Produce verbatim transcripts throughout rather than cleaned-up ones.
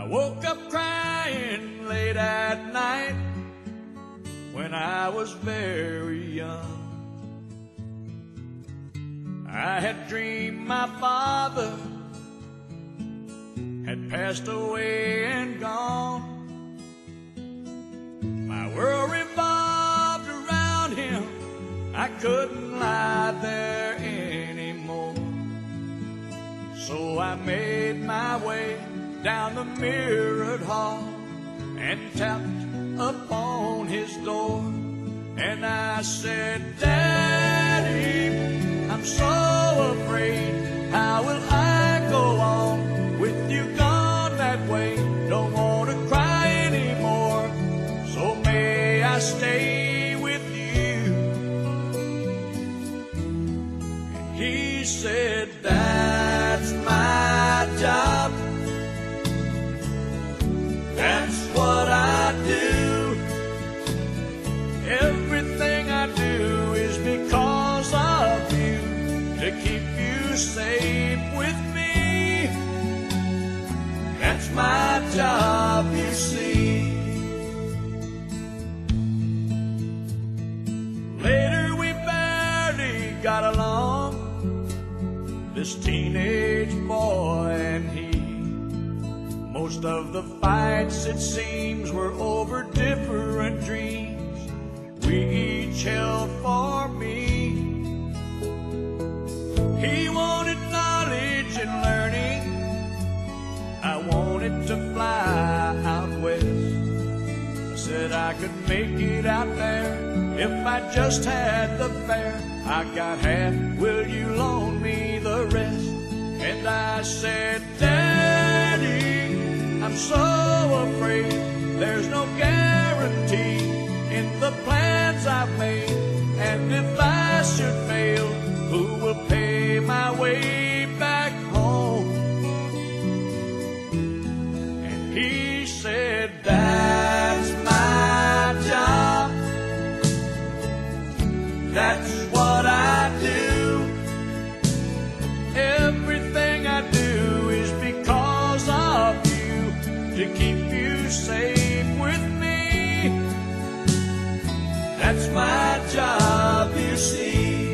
I woke up crying late at night when I was very young. I had dreamed my father had passed away and gone. My world revolved around him. I couldn't lie there anymore. So I made my way down the mirrored hall and tapped upon his door. And I said, Daddy, I'm so afraid. How will I go on with you gone that way? Don't want to cry anymore, so may I stay with you? And he said, that's my job. That's what I do. Everything I do is because of you, to keep you safe with me. That's my job, you see. Later we barely got along, this teenage boy and he. Most of the fights, it seems, were over different dreams we each held for me. He wanted knowledge and learning. I wanted to fly out west. I said I could make it out there if I just had the fare. I got half, will you loan me the rest? And I said, Daddy, I'm so afraid there's no guarantee in the plans I've made. And if I should fail, who will pay my way back home? And he said, that's my job. That's what I do. Everything I do is because of you, to keep you safe with me. That's my job, you see.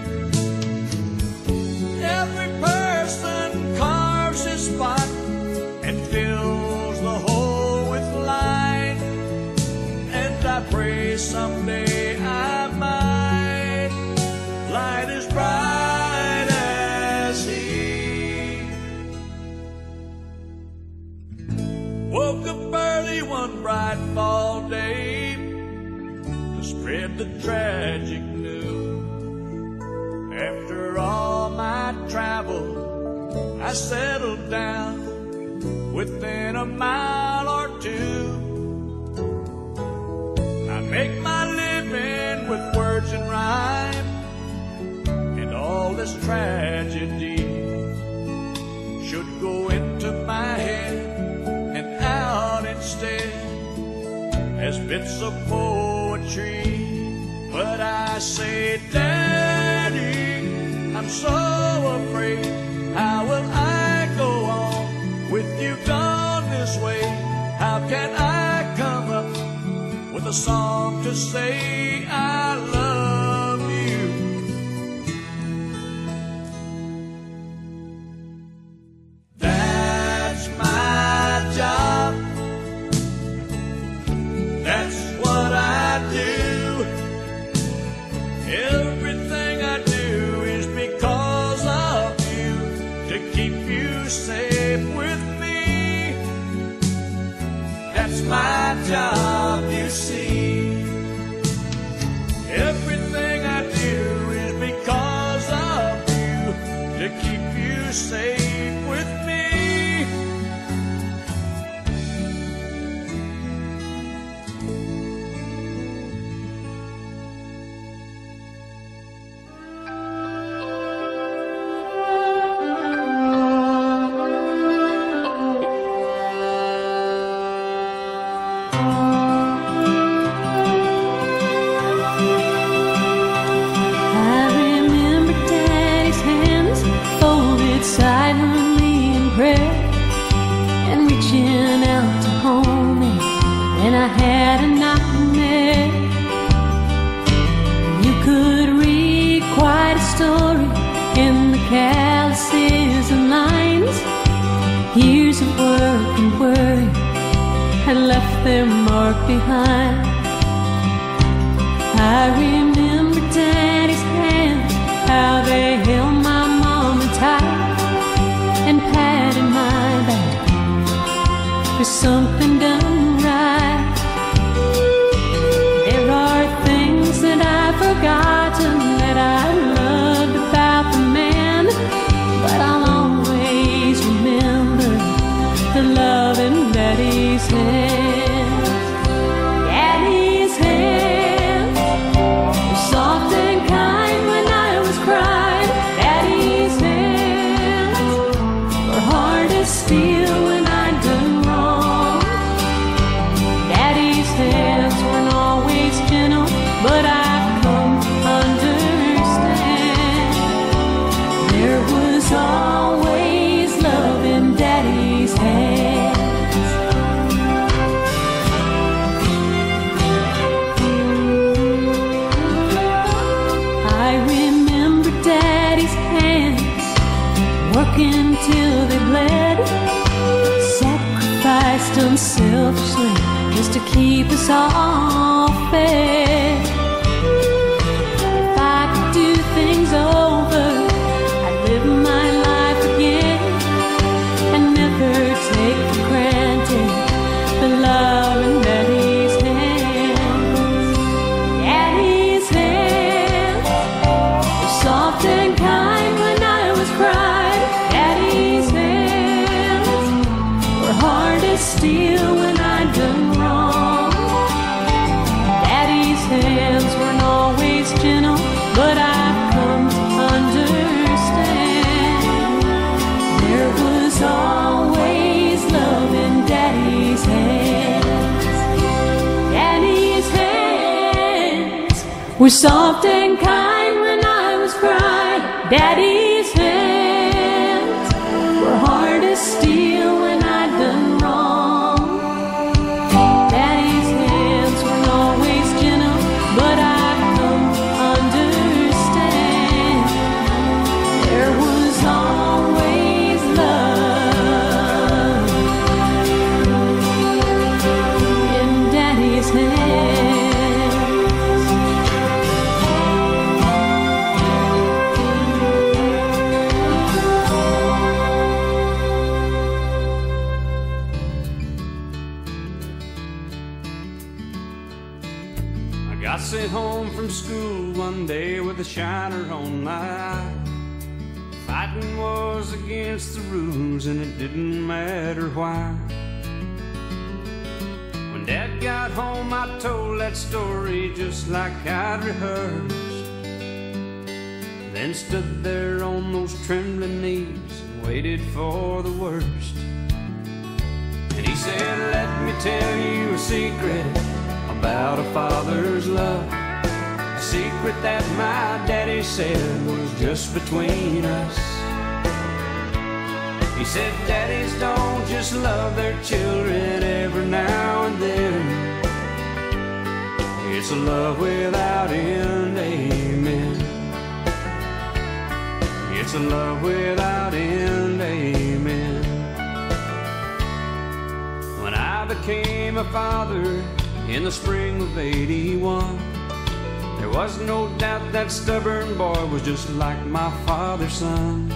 Every person carves his spot and fills the hole with light. And I pray someday I might light as bright as he. Woke up early one bright fall day to spread the tragic news. After all my travel, I settled down within a mile or two. I make my living with words and rhyme, and all this tragedy should go into my head and out instead as bits of poetry. But I say, Daddy, I'm so afraid. How will I go on with you gone this way? How can I come up with a song to say I love you? That's my job. That's what I do. Everything I do is because of you, to keep you safe with me. That's my job, you see. and I had a nightmare. You could read quite a story in the calluses and lines. Years of work and worry had left their mark behind. I remember Daddy's hands, how they held my mama tight and patted my back for something done right. There are things that I've forgotten that I loved about the man, but I'll always remember the love in Daddy's hands. Daddy's hands were soft and kind when I was crying. Daddy's hands were hard as steel when I'd done wrong. Daddy's hands weren't always gentle, but I've come to understand there was always love in Daddy's hands. I remember Daddy's hands working till they bled, sacrificed unselfishly just to keep us all fed. If I could do things over, I'd live my life again and never take for granted the love in Daddy's hands. Daddy's hands were soft and kind when I was crying. Daddy's hands were hard as steel when I'd done wrong. Daddy's hands weren't always gentle, but I've come to understand there was always love in Daddy's hands. Daddy's hands were soft and kind when I was crying. Daddy's hands were hard as steel when I'd done wrong. Daddy's hands weren't always gentle, but I've come to understand there was always love in Daddy's hands. I got sent home from school one day with a shiner on my eye. Fighting was against the rules and it didn't matter why. When Dad got home I told that story just like I'd rehearsed, then stood there on those trembling knees and waited for the worst. And he said, let me tell you a secret about a father's love, a secret that my daddy said was just between us. He said daddies don't just love their children every now and then, it's a love without end, amen. It's a love without end, amen. When I became a father in the spring of eighty-one, there was no doubt that stubborn boy was just like my father's son.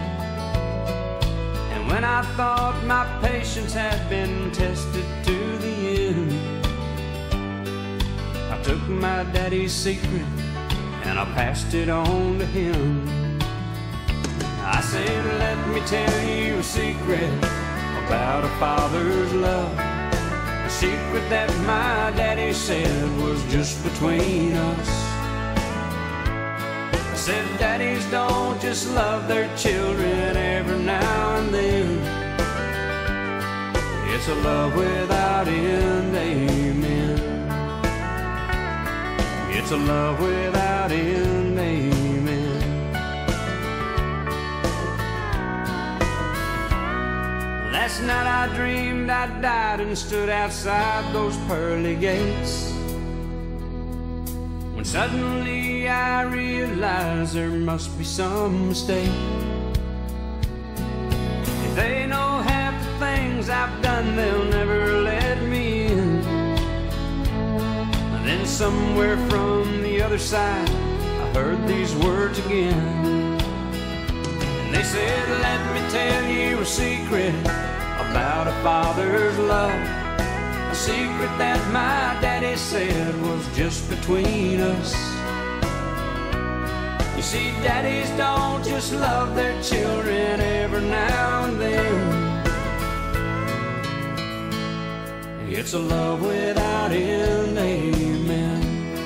And when I thought my patience had been tested to the end, I took my daddy's secret and I passed it on to him. I said, let me tell you a secret about a father's love, a secret that my daddy said was just between us. I said daddies don't just love their children every now and then, it's a love without end, amen. It's a love without end, amen. That Last night I dreamed I died and stood outside those pearly gates, when suddenly I realized there must be some mistake. If they know half the things I've done, they'll never let me in. And then somewhere from the other side I heard these words again. And they said, let me tell you a secret about a father's love, a secret that my daddy said was just between us. You see, daddies don't just love their children every now and then. It's a love without end, amen.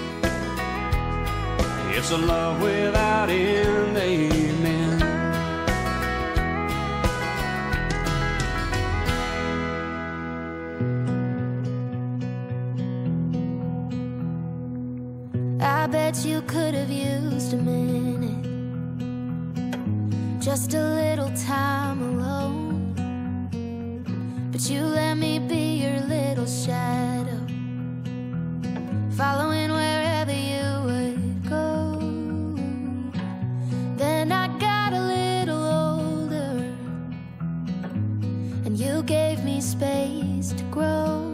It's a love without end, amen. I bet you could have used a minute, just a little time alone. But you let me be your little shadow, following wherever you would go. Then I got a little older, and you gave me space to grow.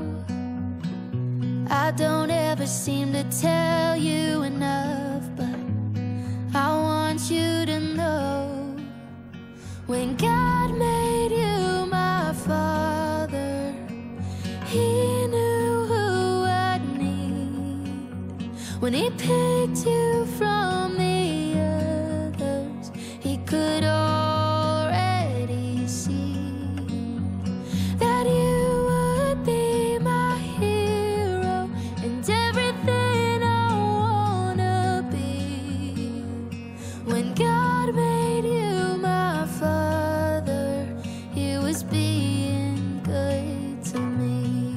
I don't ever seem to tell you enough, but I want you to know, when God made you my father, He knew who I'd need. When He picked you from the others, He could already see that you would be my hero and everything I wanna be. When God made you my father, He was being good to me.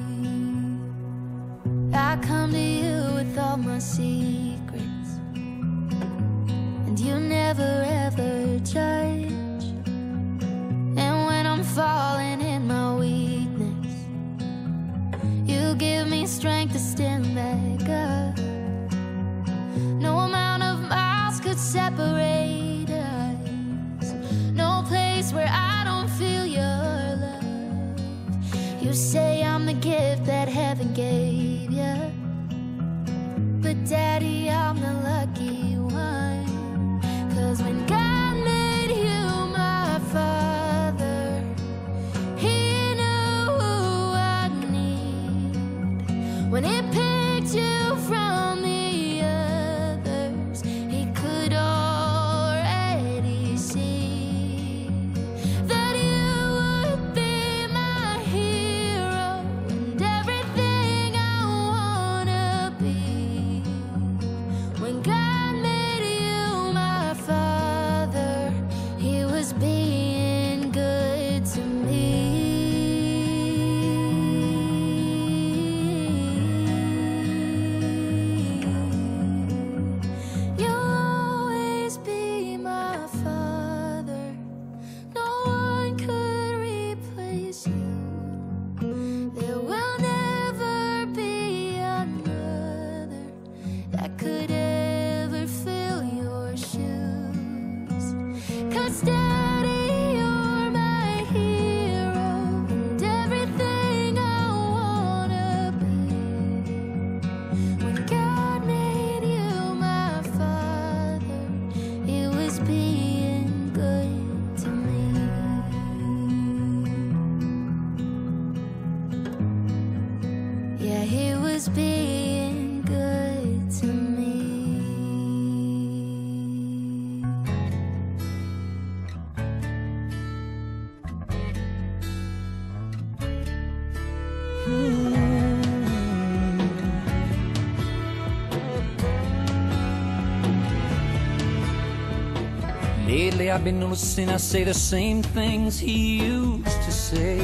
I come to you with all my secrets, and you never ever judge. And when I'm falling in my weakness, you give me strength to stand back up. No amount of miles could separate us, no place where I don't feel your love. You say I'm the gift that heaven gave you, but Daddy, I'm the lucky one. 'Cause when God made you my father, He knew who I'd need. When He picked you from the others, He could already see that you would be my hero and everything I wanna be. When God made you my father, He was being good to me. You'll always be my father, no one could replace you. There will never be another that could ever fill your shoes. 'Cause Daddy, you're my hero and everything I wanna be. When God made you my father, He was being good to me. Yeah, He was being good to me. Lately I've been noticing I say the same things He used to say,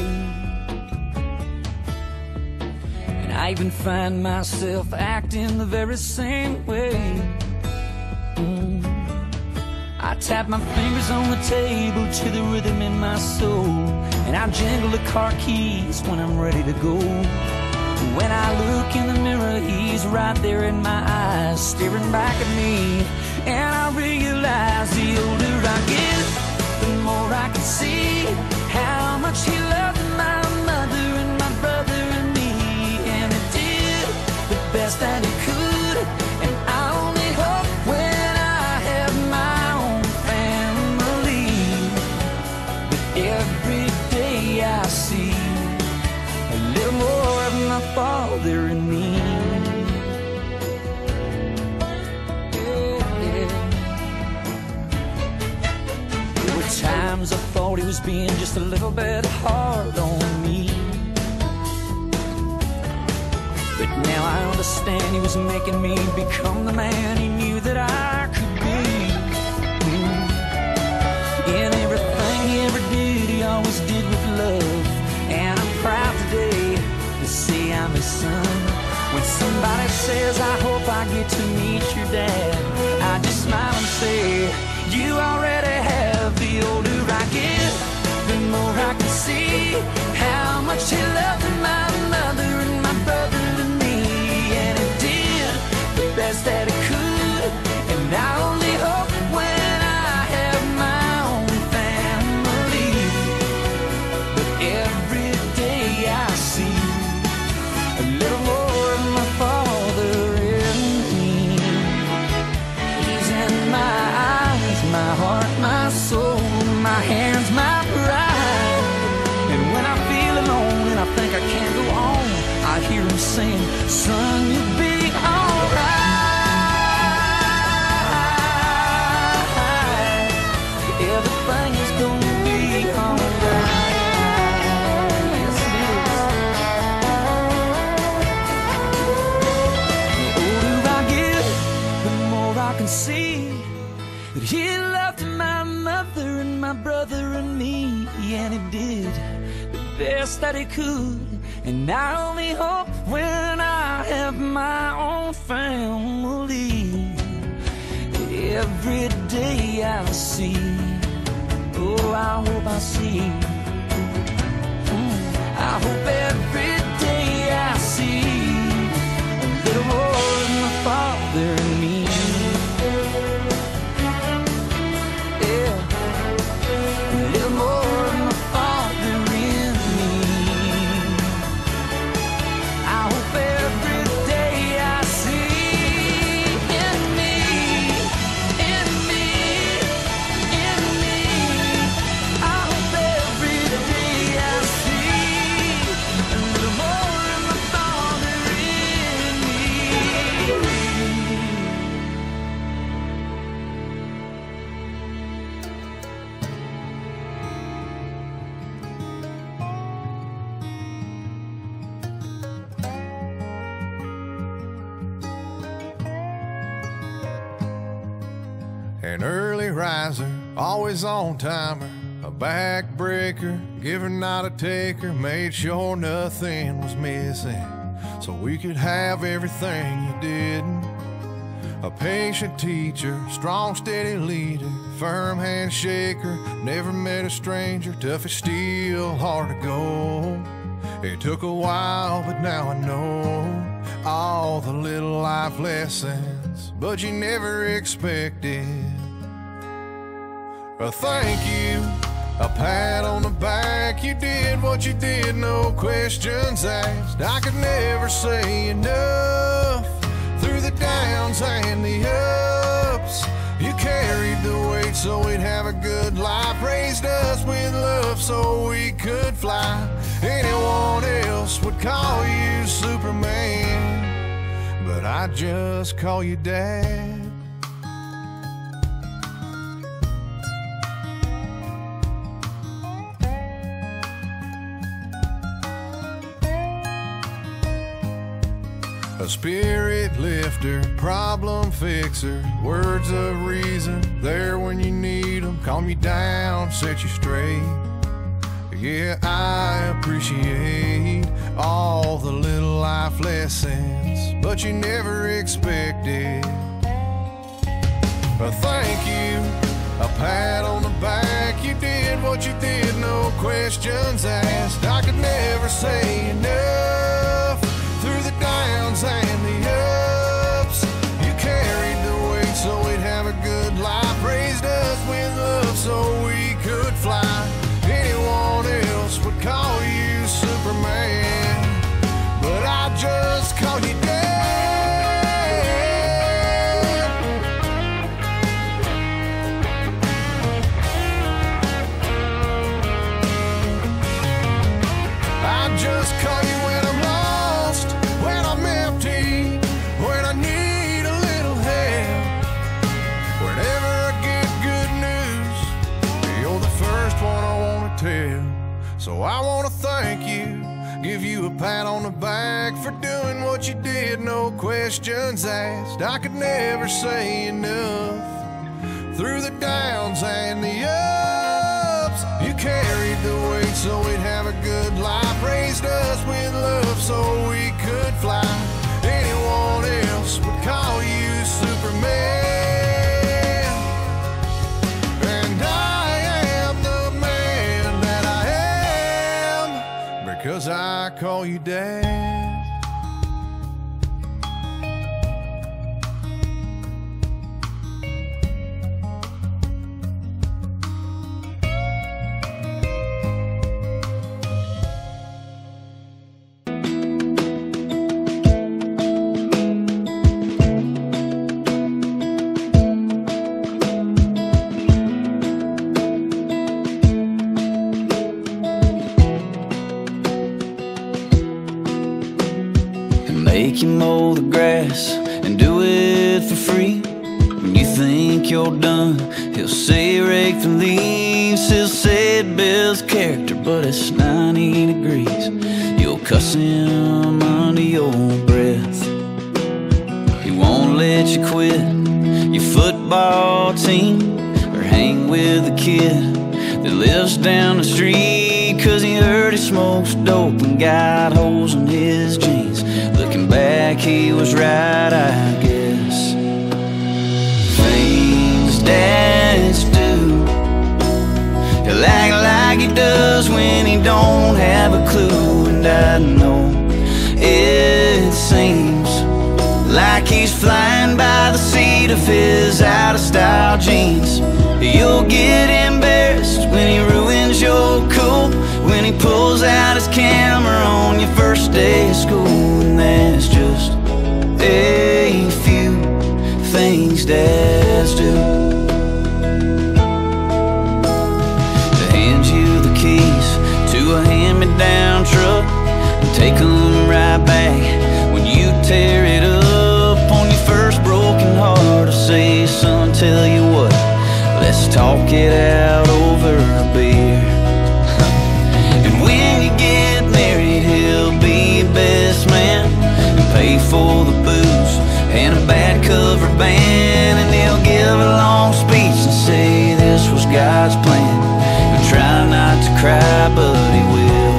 and I even find myself acting the very same way. mm. I tap my fingers on the table to the rhythm in my soul, and I jingle the car keys when I'm ready to go. When I look in the mirror, he's right there in my eyes, staring back at me, and I realize the older I get, the more I can see how much he loved my mother and my brother and me, and he did the best that he could, and I only hope when I have my own family that every day I see a little more of my father in me. Yeah, yeah. There were times I thought he was being just a little bit hard on me, but now I understand he was making me become the man he knew that I could be. Mm. In everything he ever did, he always did with love, and I'm proud today to say I'm his son. When somebody says, I hope I get to meet your dad, I just smile and say, you already have. The older I get, the more I can see how much he loved my mother and my brother and me, and he did the best that he could, and I only hope when I have my own family that every day I see a little more of my father in me. He's in my eyes, my heart, my soul, my hands, my pride. And when I feel alone and I think I can't go on, I hear him saying, son, you'll be alright. Everything is gonna be alright. Yes, it is. The older I get, the more I can see that he loved my mother and my brother and me, and he did the best that he could, and I only hope when I have my own family every day I'll see, oh, I hope I see, mm, I hope every day I see a little more of my father and me. An early riser, always on timer, a backbreaker, giver not a taker, made sure nothing was missing so we could have everything you didn't. A patient teacher, strong steady leader, firm handshaker, never met a stranger, tough as steel, hard to go. It took a while, but now I know all the little life lessons, but you never expected a thank you, a pat on the back. You did what you did, no questions asked. I could never say enough through the downs and the ups. You carried the weight so we'd have a good life, raised us with love so we could fly. Anyone else would call you Superman, but I just call you Dad. A spirit lifter, problem fixer, words of reason, there when you need them, calm you down, set you straight. Yeah, I appreciate all the little life lessons, but you never expected a thank you, a pat on the back. You did what you did, no questions asked. I could never say enough. Through the downs and the ups, you carried the weight so we'd have a good life. Raised us with love so we could fly. Anyone else would call you Superman, but I just call you Dad. I just call you when I'm lost, when I'm empty, when I need a little help. Whenever I get good news, you're the first one I want to tell. So I want to thank you, give you a pat on the back for doing what you did, no questions asked. I could never say enough. Through the downs and the ups, you carried the weight so we'd have a good life. Raised us with love so we could fly. Anyone else would call you Superman, and I am the man that I am because I call you Dad. Make you mow the grass and do it for free. When you think you're done, he'll say rake the leaves. He'll say it builds character, but it's ninety degrees. You'll cuss him under your breath. He won't let you quit your football team or hang with a kid that lives down the street, 'cause he heard he smokes dope and got holes in his jeans. Looking back, he was right, I guess. Things dads do, he'll act like he does when he don't have a clue. And I know it seems like he's flying by the seat of his out-of-style jeans. You'll get embarrassed when he ruins your cool, when he pulls out his camera on your first day of school. And that's just a few things dads do. To hand you the keys to a hand-me-down truck and take them right back when you tear it up on your first broken heart. I say, son, tell you what, let's talk it out over a beer. And when you get married, he'll be your best man and pay for the booze and a bad cover band. And he'll give a long speech and say this was God's plan. He'll try not to cry, but he will.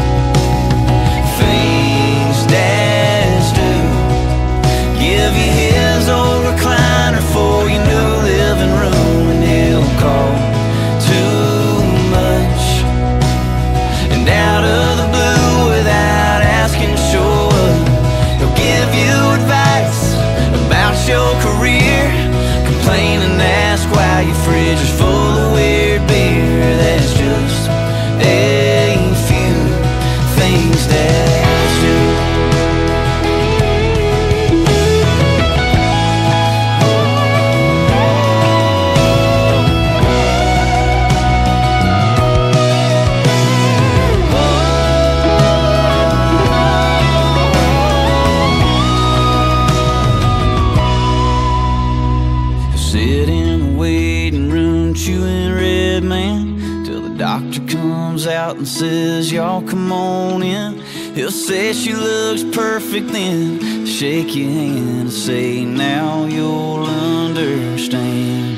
Things dads do, give you his old recliner for your new living room, and he'll call too much. And out of the blue, without asking, show up. He'll give you advice about your career, complain and ask why your fridge is full of weird beer. That's just a few things dads do. Sit in the waiting room chewing Red Man till the doctor comes out and says, y'all come on in. He'll say she looks perfect, then shake your hand and say, now you'll understand.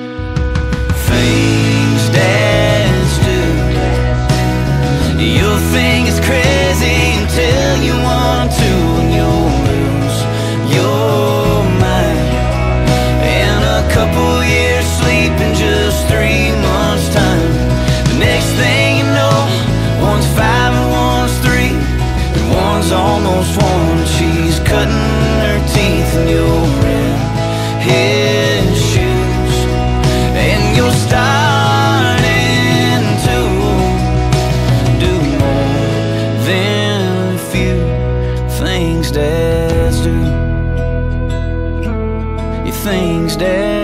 Things dads do, you'll think it's crazy until you want to, and you'll lose your mind. And a couple years sleeping just through things, Dad.